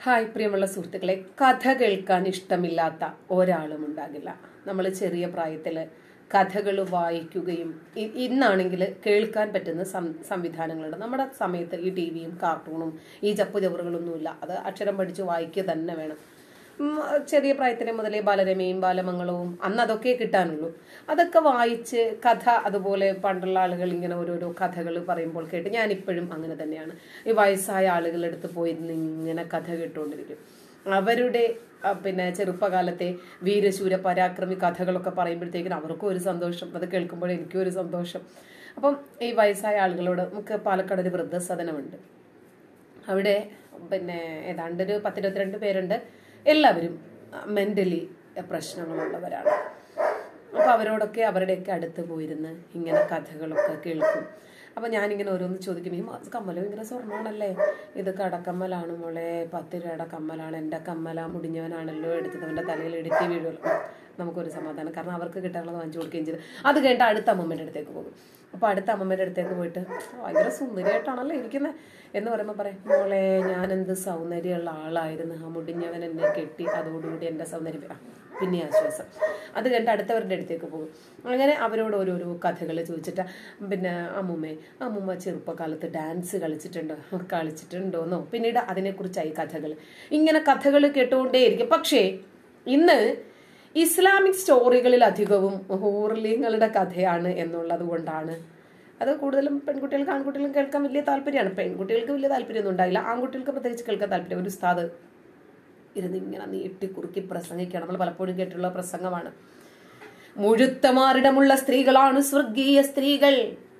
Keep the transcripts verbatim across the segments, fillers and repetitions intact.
Hi പ്രിയമുള്ള സുഹൃത്തുക്കളെ, കഥ കേൾക്കാൻ ഇഷ്ടമില്ലാത്ത ഒരാളും ഉണ്ടാകില്ല. നമ്മൾ ചെറിയ പ്രായത്തിൽ കഥകൾ വായിക്കുകയും ഇന്നാണെങ്കിൽ കേൾക്കാൻ പറ്റുന്ന സംവിധാനങ്ങളുണ്ട്. നമ്മുടെ സമയത്ത് ഈ ടി വിയും കാർട്ടൂണും ഈ ചപ്പു ചവറുകളൊന്നുമില്ല. അത് അക്ഷരം പഠിച്ച് വായിക്കുക തന്നെ വേണം. ചെറിയ പ്രായത്തിലെ മുതലേ ബാലരമയും ബാലമംഗളവും അന്ന് അതൊക്കെ കിട്ടാനുള്ളൂ. അതൊക്കെ വായിച്ച് കഥ, അതുപോലെ പണ്ടുള്ള ആളുകൾ ഇങ്ങനെ ഓരോരോ കഥകൾ പറയുമ്പോൾ കേട്ട് ഞാനിപ്പോഴും അങ്ങനെ തന്നെയാണ്. ഈ വയസ്സായ ആളുകളെടുത്ത് പോയിരുന്ന് ഇങ്ങനെ കഥ കേട്ടുകൊണ്ടിരിക്കും. അവരുടെ പിന്നെ ചെറുപ്പകാലത്തെ വീരശൂര പരാക്രമി കഥകളൊക്കെ പറയുമ്പോഴത്തേക്കിനും അവർക്കും ഒരു സന്തോഷം, അത് കേൾക്കുമ്പോൾ എനിക്കും ഒരു സന്തോഷം. അപ്പം ഈ വയസ്സായ ആളുകളോട് നമുക്ക് പാലക്കാട് ഒരു വൃദ്ധസദനമുണ്ട്. അവിടെ പിന്നെ ഏതാണ്ട് ഒരു പത്തിരുപത്തിരണ്ട് പേരുണ്ട്. എല്ലാവരും മെന്റലി പ്രശ്നങ്ങളുള്ളവരാണ്. അപ്പൊ അവരോടൊക്കെ അവരുടെയൊക്കെ അടുത്ത് പോയിരുന്ന് ഇങ്ങനെ കഥകളൊക്കെ കേൾക്കും. അപ്പൊ ഞാനിങ്ങനെ ഓരോന്ന് ചോദിക്കും, ഈ കമ്മലും ഇങ്ങനെ സ്വർണ്ണമാണല്ലേ, ഇത് കടക്കമ്മലാണ് മോളെ, പത്ത് രൂപയുടെ കമ്മലാണ്, എൻ്റെ കമ്മല മുടിഞ്ഞവനാണല്ലോ എടുത്തത്, അവൻ്റെ തലയിൽ ഇടുത്തി വീഴുമല്ലോ. നമുക്കൊരു സമാധാനം, കാരണം അവർക്ക് കിട്ടാനുള്ളത് വാങ്ങിച്ചു കൊടുക്കുകയും ചെയ്ത്. അത് കഴിഞ്ഞിട്ട് അടുത്ത അമ്മമ്മേൻ്റെ അടുത്തേക്ക് പോകും. അപ്പോൾ അടുത്ത അമ്മമ്മേൻ്റെ അടുത്തേക്ക് പോയിട്ട് ഭയങ്കര സുന്ദരിയായിട്ടാണല്ലോ ഇരിക്കുന്നത് എന്ന് പറയുമ്പോൾ പറയും, മോളെ ഞാനെന്ത് സൗന്ദര്യമുള്ള ആളായിരുന്നു, ആ മുടിഞ്ഞവൻ എന്നെ കെട്ടി, അതോടുകൂടി എൻ്റെ സൗന്ദര്യം പിന്നെ ആശ്വാസം. അത് കഴിഞ്ഞിട്ട് അടുത്തവരുടെ അടുത്തേക്ക് പോകും. അങ്ങനെ അവരോട് ഓരോരോ കഥകൾ ചോദിച്ചിട്ട് പിന്നെ അമ്മൂമ്മേ അമ്മൂമ്മ ചെറുപ്പകാലത്ത് ഡാൻസ് കളിച്ചിട്ടുണ്ടോ കളിച്ചിട്ടുണ്ടോന്നോ പിന്നീട് അതിനെക്കുറിച്ചായി കഥകൾ. ഇങ്ങനെ കഥകൾ കേട്ടുകൊണ്ടേയിരിക്കും. പക്ഷേ ഇന്ന് ഇസ്ലാമിക് സ്റ്റോറികളിൽ അധികവും ഹൂർലിങ്ങളുടെ കഥയാണ് എന്നുള്ളത് കൊണ്ടാണ് അത് കൂടുതലും പെൺകുട്ടികൾക്ക് ആൺകുട്ടികൾക്ക് കേൾക്കാൻ വലിയ താല്പര്യമാണ്. പെൺകുട്ടികൾക്ക് വലിയ താല്പര്യമൊന്നും ഉണ്ടായില്ല, ആൺകുട്ടികൾക്ക് പ്രത്യേകിച്ച് കേൾക്കാൻ താല്പര്യം. ഒരു ഉസ്താദ് ഇരുന്ന് ഇങ്ങനെ നീട്ടി കുറുക്കി പ്രസംഗിക്കണം. നമ്മൾ പലപ്പോഴും കേട്ടിട്ടുള്ള പ്രസംഗമാണ്. മുഴുത്തമാറിടമുള്ള സ്ത്രീകളാണ് സ്വർഗീയ സ്ത്രീകൾ.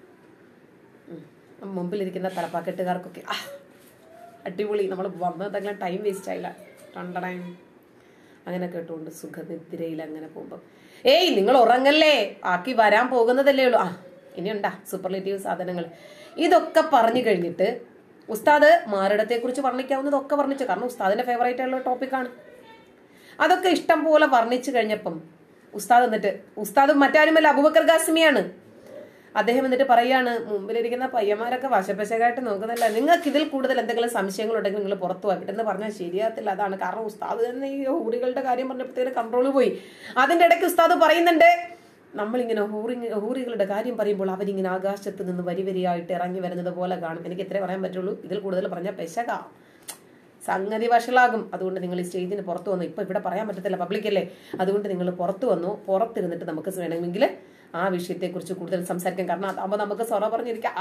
മുമ്പിലിരിക്കുന്ന തലപ്പാക്കെട്ടുകാർക്കൊക്കെ ആ അടിപൊളി, നമ്മൾ വന്നതെല്ലാം ടൈം വേസ്റ്റ് ആയില്ല. രണ്ടടേ അങ്ങനെ കേട്ടുകൊണ്ട് സുഖനിദ്രയിൽ അങ്ങനെ പോകുമ്പോൾ ഏയ് നിങ്ങൾ ഉറങ്ങല്ലേ, ആക്കി വരാൻ പോകുന്നതല്ലേ ഉള്ളൂ, ആ ഇനിയുണ്ടാ സൂപ്പർലേറ്റീവ് സാധനങ്ങൾ. ഇതൊക്കെ പറഞ്ഞു കഴിഞ്ഞിട്ട് ഉസ്താദ് മാറിടത്തെ കുറിച്ച് വർണ്ണിക്കാവുന്നതൊക്കെ വർണ്ണിച്ചു. കാരണം ഉസ്താദിന്റെ ഫേവറേറ്റ് ആയിട്ടുള്ള ടോപ്പിക്കാണ്. അതൊക്കെ ഇഷ്ടം പോലെ വർണ്ണിച്ചു കഴിഞ്ഞപ്പം ഉസ്താദ് എന്നിട്ട് ഉസ്താദ് മറ്റാരുമല്ല അബൂബക്കർ ഖാസിമിയാണ്. അദ്ദേഹം എന്നിട്ട് പറയാണ്, മുമ്പിലിരിക്കുന്ന പയ്യന്മാരൊക്കെ വശപ്പശകായിട്ട് നോക്കുന്നില്ല, നിങ്ങൾക്ക് ഇതിൽ കൂടുതൽ എന്തെങ്കിലും സംശയങ്ങൾ ഉണ്ടെങ്കിൽ നിങ്ങൾ പുറത്തു പോയിട്ട് എന്ന് പറഞ്ഞാൽ ശരിയാകത്തില്ല. അതാണ് കാരണം ഉസ്താദ് തന്നെ ഈ ഹൂറികളുടെ കാര്യം പറഞ്ഞപ്പോഴത്തേക്ക് കൺട്രോൾ പോയി. അതിന്റെ ഇടയ്ക്ക് ഉസ്താദ് പറയുന്നുണ്ട്, നമ്മളിങ്ങനെ ഹൂറി ഹൂറികളുടെ കാര്യം പറയുമ്പോൾ അവരിങ്ങനെ ആകാശത്ത് നിന്ന് വരി വരിയായിട്ട് ഇറങ്ങി വരുന്നത് പോലെ കാണും. എനിക്ക് ഇത്രേ പറയാൻ പറ്റുള്ളൂ, ഇതിൽ കൂടുതൽ പറഞ്ഞാൽ പെശകാ, സംഗതി വഷളാകും. അതുകൊണ്ട് നിങ്ങൾ ഈ സ്റ്റേജിന് പുറത്തു വന്നു. ഇപ്പൊ ഇവിടെ പറയാൻ പറ്റത്തില്ല, പബ്ലിക്കല്ലേ, അതുകൊണ്ട് നിങ്ങൾ പുറത്തു വന്നു. പുറത്തിരുന്നിട്ട് നമുക്ക് വേണമെങ്കിൽ ആ വിഷയത്തെക്കുറിച്ച് കൂടുതൽ സംസാരിക്കാം. കാരണം അതാകുമ്പോൾ നമുക്ക് സൊറ പറഞ്ഞിരിക്കാം.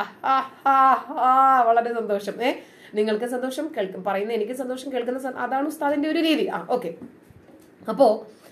വളരെ സന്തോഷം. ഏഹ് നിങ്ങൾക്ക് സന്തോഷം, കേൾക്കും പറയുന്ന എനിക്ക് സന്തോഷം, കേൾക്കുന്ന അതാണ് ഉസ്താദിന്റെ ഒരു രീതി. ആ ഓക്കെ. അപ്പോ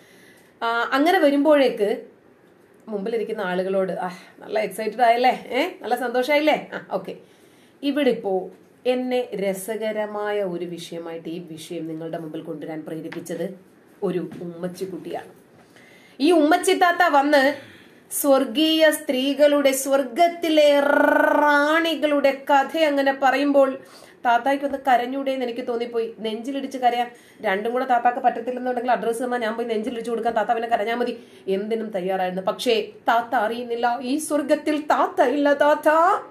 അങ്ങനെ വരുമ്പോഴേക്ക് മുമ്പിലിരിക്കുന്ന ആളുകളോട് ആ നല്ല എക്സൈറ്റഡ് ആയല്ലേ, ഏഹ് നല്ല സന്തോഷമായില്ലേ, ആ ഓക്കെ. ഇവിടെ ഇപ്പോ എന്നെ രസകരമായ ഒരു വിഷയമായിട്ട് ഈ വിഷയം നിങ്ങളുടെ മുമ്പിൽ കൊണ്ടുവരാൻ പ്രേരിപ്പിച്ചത് ഒരു ഉമ്മച്ചിക്കുട്ടിയാണ്. ഈ ഉമ്മച്ചിത്താത്ത വന്ന് സ്വർഗീയ സ്ത്രീകളുടെ, സ്വർഗത്തിലെ റാണികളുടെ കഥ അങ്ങനെ പറയുമ്പോൾ താത്തായ്ക്കൊന്ന് കരഞ്ഞൂടെ എന്ന് എനിക്ക് തോന്നിപ്പോയി. നെഞ്ചിലിടിച്ച് കരയാൻ രണ്ടും കൂടെ താത്താക്ക് പറ്റത്തില്ലെന്നുണ്ടെങ്കിൽ അഡ്രസ്സ് തന്നാൽ ഞാൻ പോയി നെഞ്ചിലിടിച്ചു കൊടുക്കാൻ, താത്ത പിന്നെ കരഞ്ഞാൽ മതി, എന്തിനും തയ്യാറായിരുന്നു. പക്ഷേ താത്ത അറിയുന്നില്ല, ഈ സ്വർഗത്തിൽ താത്ത ഇല്ല. താത്ത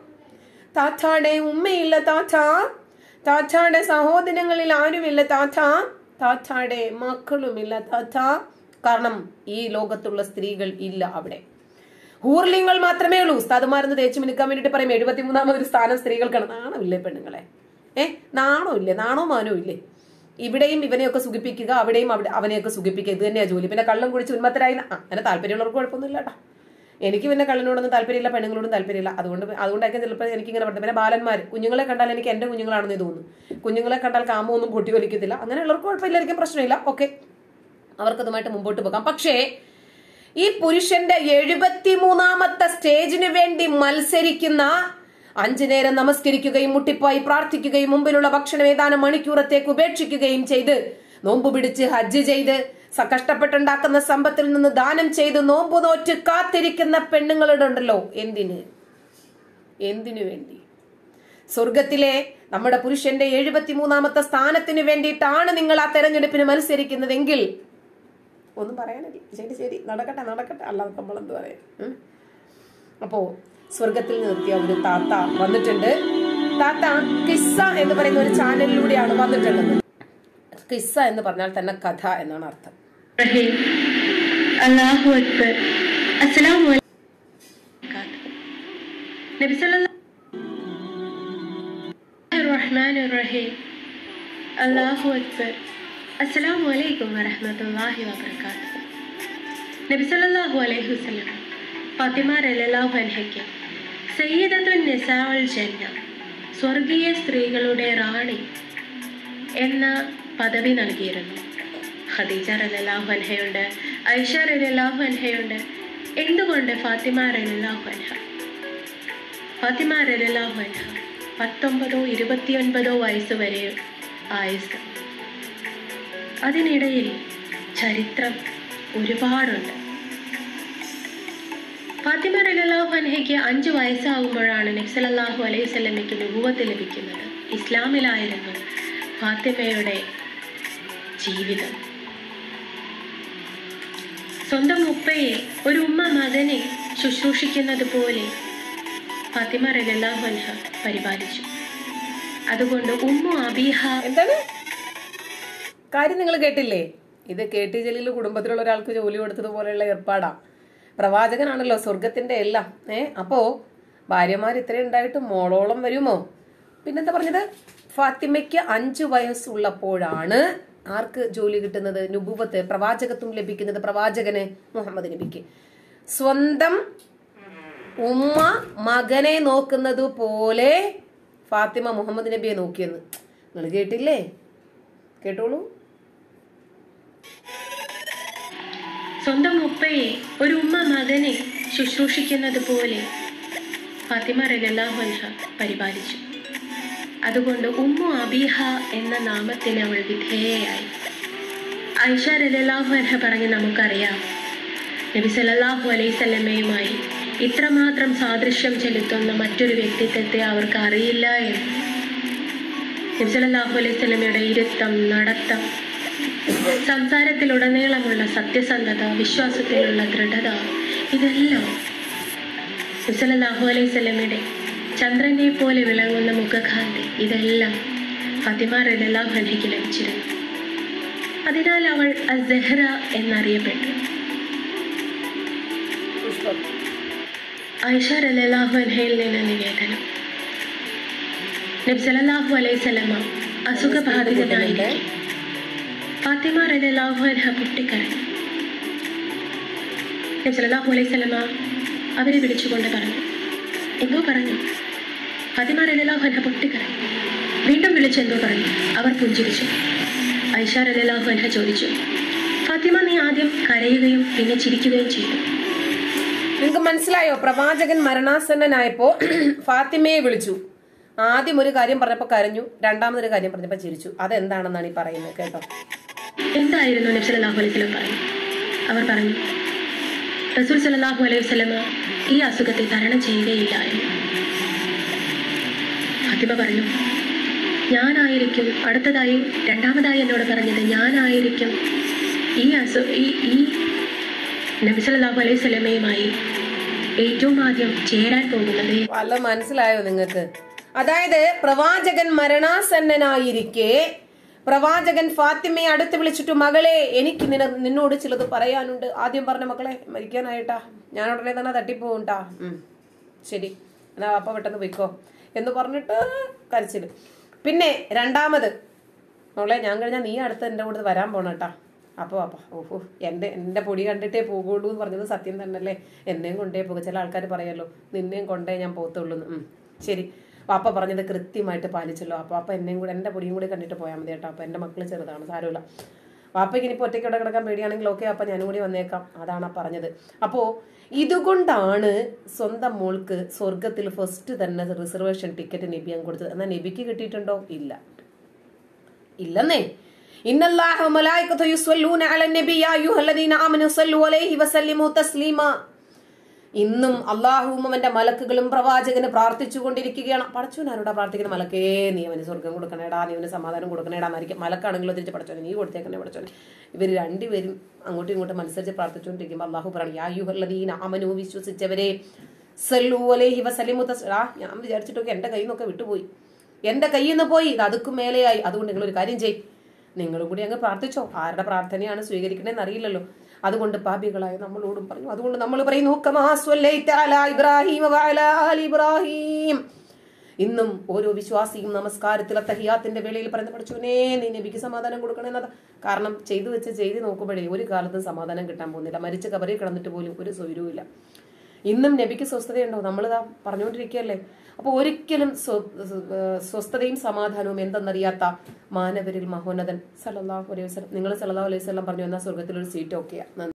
താത്താടെ ഉമ്മയില്ല, താത്ത താത്താടെ സഹോദരങ്ങളിൽ ആരുമില്ല, താത്ത താത്താടെ മക്കളുമില്ല, താത്ത. കാരണം ഈ ലോകത്തുള്ള സ്ത്രീകൾ ഇല്ല അവിടെ, ഹൂർലിങ്ങൾ മാത്രമേ ഉള്ളൂ. ഉസ്താദുമാരെന്ന് തേച്ച് മിനുക്കാൻ വേണ്ടിട്ട് പറയും എഴുപത്തി മൂന്നാമതൊരു സ്ഥാനം സ്ത്രീകൾക്കാണ്. നാണമില്ലേ പെണ്ണുങ്ങളെ, ഏഹ് നാണോ ഇല്ലേ, നാണോ മാനോ ഇല്ലേ? ഇവിടെയും ഇവനെയൊക്കെ സുഖിപ്പിക്കുക, അവിടെയും അവിടെ അവനെയൊക്കെ സുഖിപ്പിക്കുക, ഇത് തന്നെയാ ജോലി. പിന്നെ കള്ളം കുടിച്ച് ഉന്മത്തരായി അങ്ങനെ താല്പര്യമുള്ളവർക്ക് കുഴപ്പമൊന്നുമില്ല കേട്ടോ. എനിക്ക് പിന്നെ കള്ളിനോടൊന്നും താല്പര്യമില്ല, പെണ്ണുങ്ങളോടും താല്പര്യമില്ല. അതുകൊണ്ട് അതുകൊണ്ടൊക്കെ ചിലപ്പോൾ എനിക്കിങ്ങനെ പറഞ്ഞു. പിന്നെ ബാലന്മാർ, കുഞ്ഞുങ്ങളെ കണ്ടാൽ എനിക്ക് എന്റെ കുഞ്ഞുങ്ങളാണെന്ന് തോന്നുന്നു. കുഞ്ഞുങ്ങളെ കണ്ടാൽ കാമൊന്നും പൊട്ടി വലിക്കത്തില്ല. അങ്ങനെയുള്ളവർക്ക് കുഴപ്പമില്ലായിരിക്കും, പ്രശ്നമില്ല, ഓക്കെ, അവർക്കതുമായിട്ട് മുമ്പോട്ട് പോകാം. പക്ഷേ ഈ പുരുഷന്റെ എഴുപത്തി മൂന്നാമത്തെ സ്റ്റേജിന് വേണ്ടി മത്സരിക്കുന്ന, അഞ്ചു നേരം നമസ്കരിക്കുകയും മുട്ടിപ്പായി പ്രാർത്ഥിക്കുകയും മുമ്പിലുള്ള ഭക്ഷണം ഏതാനും മണിക്കൂറത്തേക്ക് ഉപേക്ഷിക്കുകയും ചെയ്ത് നോമ്പ് പിടിച്ച് ഹജ്ജ് ചെയ്ത് കഷ്ടപ്പെട്ടുണ്ടാക്കുന്ന സമ്പത്തിൽ നിന്ന് ദാനം ചെയ്ത് നോമ്പ് നോറ്റ് കാത്തിരിക്കുന്ന പെണ്ണുങ്ങളുടെ ഉണ്ടല്ലോ, എന്തിന് എന്തിനു വേണ്ടി? സ്വർഗത്തിലെ നമ്മുടെ പുരുഷന്റെ എഴുപത്തി മൂന്നാമത്തെ സ്ഥാനത്തിന് വേണ്ടിയിട്ടാണ് നിങ്ങൾ ആ തെരഞ്ഞെടുപ്പിന് മത്സരിക്കുന്നതെങ്കിൽ ഒന്നും പറയാനില്ല. ശരി ശരി നടക്കട്ടെ നടക്കട്ടെ, അല്ലാതെ നമ്മളെന്ത് പറയാം. അപ്പോ സ്വർഗത്തിൽ നിർത്തിയ ഒരു താത്ത വന്നിട്ടുണ്ട്. താത്ത കിസ്സ എന്ന് പറയുന്ന ഒരു ചാനലിലൂടെയാണ് വന്നിട്ടുള്ളത്. കിസ്സ എന്ന് പറഞ്ഞാൽ തന്നെ കഥ എന്നാണ് അർത്ഥം. അല്ലാഹു അക്ബർ. അസ്സലാമു അലൈക്കും. നബി സല്ലല്ലാഹു റഹ്മാനിർ റഹീം. അല്ലാഹു അക്ബർ. അസ്സലാമു അലൈക്കും വറഹ്മത്തുള്ളാഹി വബറകാതുഹു. നബി സല്ലല്ലാഹു അലൈഹി വസല്ലം ഫാത്തിമ റളിയല്ലാഹു അൻഹയ്ക്ക് സയ്യിദത്തുൻ നിസാഉൽ ജന്ന, സ്വർഗീയ സ്ത്രീകളുടെ റാണി എന്ന പദവി നൽകിയിരുന്നു. ഖദീജ റളിയല്ലാഹു അൻഹയുണ്ട്, ഐഷ റളിയല്ലാഹു അൻഹയുണ്ട്. എന്തുകൊണ്ട് ഫാത്തിമ റളിയല്ലാഹു അൻഹ? ഫാത്തിമ റളിയല്ലാഹു അൻഹ പത്തൊമ്പതോ ഇരുപത്തിയൊൻപതോ വയസ്സ് വരെ ആയുസ്. അതിനിടയിൽ ചരിത്രം ഒരുപാടുണ്ട്. ഫാത്തിമ റളിയല്ലാഹു അൻഹയ്ക്ക് അഞ്ച് വയസ്സാകുമ്പോഴാണ് നബി സല്ലല്ലാഹു അലൈഹി വസല്ലമയ്ക്ക് നുബുവത്ത് ലഭിക്കുന്നത്. ഇസ്ലാമിലായിരുന്നു ഫാത്തിമയുടെ ജീവിതം. സ്വന്തം ഉപ്പയെ ഒരു ഉമ്മ മകനെ ശുശ്രൂഷിക്കുന്നത് പോലെ ഫാത്തിമ റളിയല്ലാഹു അൻഹ പരിപാലിച്ചു. അതുകൊണ്ട് ഉമ്മു അബീഹ. എന്താണ് കാര്യം നിങ്ങൾ കേട്ടില്ലേ? ഇത് കെ ടി ജലീൽ കുടുംബത്തിലുള്ള ഒരാൾക്ക് ജോലി കൊടുത്തതുപോലെയുള്ള ഏർപ്പാടാ. പ്രവാചകനാണല്ലോ, സ്വർഗത്തിന്റെ എല്ലാം. ഏ അപ്പോ ഭാര്യമാർ ഇത്രയും ഉണ്ടായിട്ട് മോളോളം വരുമോ? പിന്നെന്താ പറഞ്ഞത്? ഫാത്തിമയ്ക്ക് അഞ്ചു വയസ്സുള്ളപ്പോഴാണ് ആർക്ക് ജോലി കിട്ടുന്നത്? നുബുവത്ത്, പ്രവാചകത്വം ലഭിക്കുന്നത് പ്രവാചകന് മുഹമ്മദ് നബിക്ക്. സ്വന്തം ഉമ്മ മകനെ നോക്കുന്നത് പോലെ ഫാത്തിമ മുഹമ്മദ് നബിയെ നോക്കിയെന്ന് നിങ്ങൾ കേട്ടില്ലേ? കേട്ടോളൂ. സ്വന്തം ഉപ്പയെ ഒരു ഉമ്മ മകനെ ശുശ്രൂഷിക്കുന്നത് പോലെ ഫാത്തിമ റളിയല്ലാഹു അൻഹ പരിപാലിച്ചു. അതുകൊണ്ട് ഉമ്മു അബീഹ എന്ന നാമത്തിന് അവൾ വിധേയയായി. ഐഷ റളിയല്ലാഹു അൻഹ പറഞ്ഞ് നമുക്കറിയാം, നബി സല്ലല്ലാഹു അലൈഹി വസല്ലമയുമായി ഇത്രമാത്രം സാദൃശ്യം ചെലുത്തുന്ന മറ്റൊരു വ്യക്തിത്വത്തെ അവർക്ക് അറിയില്ല എന്ന്. നബി സല്ലല്ലാഹു അലൈഹി വസല്ലമയുടെ ഇരുത്തം, നടത്തം, സംസാരത്തിലുടനീളമുള്ള സത്യസന്ധത, വിശ്വാസത്തിലുള്ള ദൃഢത, ഇതെല്ലാം നബി സല്ലല്ലാഹു അലൈഹി വസല്ലമയുടെ ചന്ദ്രനെ പോലെ വിളങ്ങുന്ന മുഖകാന്തി, ഇതെല്ലാം ഫാത്തിമ റളിയല്ലാഹു അൻഹയ്ക്ക് ലഭിച്ചിരുന്നു. അതിനാൽ അവൾ അസ്സഹ്റ എന്നറിയപ്പെട്ടു. ഐഷ റളിയല്ലാഹു അൻഹയിൽ നിന്ന് നിവേദനം. നബി സല്ലല്ലാഹു അലൈഹി വസല്ലമ അസുഖബാധിതനായിരിക്കെ ഫാത്തിമ റളിയല്ലാഹു അൻഹ പൊട്ടിക്കരഞ്ഞു. നബി സല്ലല്ലാഹു അലൈഹി വസല്ലമ അവരെ വിളിച്ചുകൊണ്ട് പറഞ്ഞു, എന്തോ പറഞ്ഞു. ഫാത്തിമ റളിയല്ലാഹു അൻഹ പൊട്ടിക്കരഞ്ഞു. വീണ്ടും വിളിച്ചെന്തോ പറഞ്ഞു. അവർ പുഞ്ചിരിച്ചു. ഐഷ റളിയല്ലാഹു അൻഹ ചോദിച്ചു, ഫാത്തിമ, നീ ആദ്യം കരയുകയും പിന്നെ ചിരിക്കുകയും ചെയ്തു. നിങ്ങൾക്ക് മനസ്സിലായോ? പ്രവാചകൻ മരണാസന്നനായപ്പോ ഫാത്തിമയെ വിളിച്ചു. ആദ്യം ഒരു കാര്യം പറഞ്ഞപ്പോ കരഞ്ഞു, രണ്ടാമതൊരു കാര്യം പറഞ്ഞപ്പോ ചിരിച്ചു. അതെന്താണെന്നാണ് ഈ പറയുന്നത്, കേട്ടോ. എന്തായിരുന്നു നബി സല്ലല്ലാഹു അലൈഹി വസല്ലം പറഞ്ഞു? അവർ പറഞ്ഞു, റസൂൽ സല്ലല്ലാഹു അലൈഹി വസല്ലം ഈ അസുഖത്തെ തരണം ചെയ്യുകയില്ല എന്ന്. ഫാത്തിമ പറഞ്ഞു, ഞാനായിരിക്കും. അടുത്തതായി രണ്ടാമതായി എന്നോട് പറഞ്ഞത്, ഞാനായിരിക്കും ഈ അസു ഈ ഈ നബി സല്ലല്ലാഹു അലൈഹി വസല്ലമയുമായി ഏറ്റവും ആദ്യം ചേരാൻ പോകുന്നത്. വല്ല മനസ്സിലായോ നിങ്ങൾക്ക്? അതായത് പ്രവാചകൻ മരണാസന്നനായിരിക്കെ പ്രവാചകൻ ഫാത്തിമയെ അടുത്ത് വിളിച്ചിട്ട്, മകളെ, എനിക്ക് നിന നിന്നോട് ചിലത് പറയാനുണ്ട്. ആദ്യം പറഞ്ഞ, മക്കളെ മരിക്കാനായിട്ടാ, ഞാൻ ഉടനെ തന്നെ തട്ടിപ്പോണ്ടാ. ഉം ശരി, എന്നാ അപ്പ പെട്ടെന്ന് പോയിക്കോ എന്ന് പറഞ്ഞിട്ട് കരച്ചില്. പിന്നെ രണ്ടാമത്, മോളെ, ഞാൻ കഴിഞ്ഞാൽ നീ അടുത്ത് എൻ്റെ കൂടെ വരാൻ പോണട്ടാ. അപ്പോൾ അപ്പ ഓഹോ, എൻ്റെ എൻ്റെ പൊടി കണ്ടിട്ടേ പോകുള്ളൂ എന്ന് പറഞ്ഞത് സത്യം തന്നെയല്ലേ? എന്നെയും കൊണ്ടേ പോകും. ചില ആൾക്കാർ പറയല്ലോ, നിന്നെയും കൊണ്ടേ ഞാൻ പോകത്തുള്ളൂ എന്ന്. ശരി, പാപ്പ പറഞ്ഞത് കൃത്യമായിട്ട് പാലിച്ചല്ലോ. അപ്പോൾ അപ്പം എന്നെയും കൂടെ എൻ്റെ പൊടിയും കൂടി കണ്ടിട്ട് പോയാൽ മതി കേട്ടോ. അപ്പോൾ എൻ്റെ മക്കൾ ചെറുതാണ്, സാരമില്ല. പാപ്പയ്ക്ക് ഇനിയിപ്പോൾ ഒറ്റയ്ക്ക് ഇവിടെ കിടക്കാൻ പേടിയാണെങ്കിൽ ഓക്കെ, അപ്പം ഞാനും കൂടി വന്നേക്കാം. അതാണ് പറഞ്ഞത്. അപ്പോൾ ഇതുകൊണ്ടാണ് സ്വന്തം മോൾക്ക് സ്വർഗത്തിൽ ഫസ്റ്റ് തന്നെ റിസർവേഷൻ ടിക്കറ്റ് നബിയാൻ കൊടുത്തത്. എന്നാൽ നബിക്ക് കിട്ടിയിട്ടുണ്ടോ? ഇല്ല, ഇല്ലെന്നേ. ഇന്നല്ലാഹു വമലായികതുഹു യുസല്ലൂന അലൻ നബി യാ അയ്യുഹല്ലദീന ആമനൂ സല്ലു അലൈഹി വസല്ലിമു തസ്ലീമ. ഇന്നും അള്ളാഹുവും അവന്റെ മലക്കുകളും പ്രവാചകന് പ്രാർത്ഥിച്ചു കൊണ്ടിരിക്കുകയാണ്. പടച്ചോനാരോടാ പ്രാർത്ഥിക്കുന്ന? മലക്കേ, നീ അവന് സ്വർഗം കൊടുക്കണേടാ, നീ അവന് സമാധാനം കൊടുക്കണേടാന്നായിരിക്കും. മലക്കാണെങ്കിലോ തിരിച്ച് പടച്ചോനെ നീ കൊടുത്തേക്കണേ പടച്ചോനെ. ഇവർ രണ്ടുപേരും അങ്ങോട്ടും ഇങ്ങോട്ടും മത്സരിച്ച് പ്രാർത്ഥിച്ചുകൊണ്ടിരിക്കുമ്പോൾ അള്ളാഹു പറയും, യാ അയ്യുഹല്ലദീന ആമനൂ, വിശ്വസിച്ചവരെ, സല്ലു അലൈഹി വസല്ലിമു തസ്ലീമ. ഞാൻ വിചാരിച്ചിട്ടൊക്കെ എൻ്റെ കയ്യിൽ നിന്നൊക്കെ വിട്ടുപോയി, എൻ്റെ കയ്യിൽ നിന്ന് പോയി, ഇത് അതുക്കും മേലെയായി. അതുകൊണ്ട് നിങ്ങളൊരു കാര്യം ചെയ്യും, നിങ്ങളും കൂടി അങ്ങ് പ്രാർത്ഥിച്ചോ. ആരുടെ പ്രാർത്ഥനയാണ് സ്വീകരിക്കണേന്ന് അറിയില്ലല്ലോ. അതുകൊണ്ട് പാപികളായ നമ്മളോടും പറഞ്ഞു. അതുകൊണ്ട് നമ്മൾ പറയുന്നു ഇബ്രാഹിം ഇബ്രാഹിം ഇന്നും ഓരോ വിശ്വാസിയും നമസ്കാരത്തിൽ തഹിയാത്തിന്റെ വേളയിൽ പറയുന്ന പഠിച്ചോനെ നീ നബിക്ക് സമാധാനം കൊടുക്കണമെന്നത്. കാരണം ചെയ്തു വെച്ച് ചെയ്ത് നോക്കുമ്പോഴേ ഒരു കാലത്തും സമാധാനം കിട്ടാൻ പോകുന്നില്ല. മരിച്ച കബറിൽ കിടന്നിട്ട് പോലും ഒരു സൗകര്യവും ഇല്ല. ഇന്നും നബിക്ക് സ്വസ്ഥതയുണ്ടോ? നമ്മളിതാ പറഞ്ഞുകൊണ്ടിരിക്കുകയല്ലേ. അപ്പൊ ഒരിക്കലും സ്വസ്ഥതയും സമാധാനവും എന്തെന്നറിയാത്ത മാനവരിൽ മഹോന്നതൻ സല്ലല്ലാഹു അലൈഹി വസല്ലം, നിങ്ങൾ സല്ലല്ലാഹു അലൈഹി വസല്ലം പറഞ്ഞു എന്നാ സ്വർഗത്തിലൊരു സീറ്റ് ഒക്കെയാ.